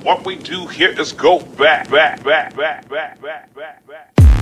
What we do here is go back, back, back, back, back, back, back, back.